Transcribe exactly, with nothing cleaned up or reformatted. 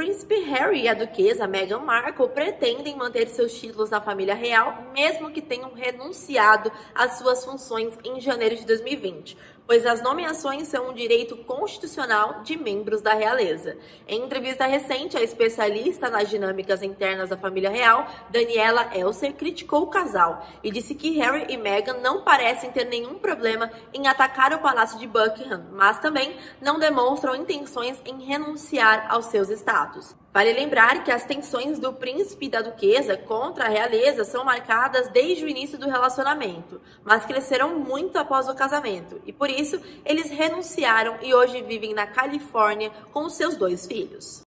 príncipe Harry e a duquesa Meghan Markle pretendem manter seus títulos na família real, mesmo que tenham renunciado às suas funções em janeiro de dois mil e vinte, pois as nomeações são um direito constitucional de membros da realeza. Em entrevista recente, a especialista nas dinâmicas internas da família real, Daniela Elser, criticou o casal e disse que Harry e Meghan não parecem ter nenhum problema em atacar o Palácio de Buckingham, mas também não demonstram intenções em renunciar aos seus status. Vale lembrar que as tensões do príncipe e da duquesa contra a realeza são marcadas desde o início do relacionamento, mas cresceram muito após o casamento, e por isso eles renunciaram e hoje vivem na Califórnia com os seus dois filhos.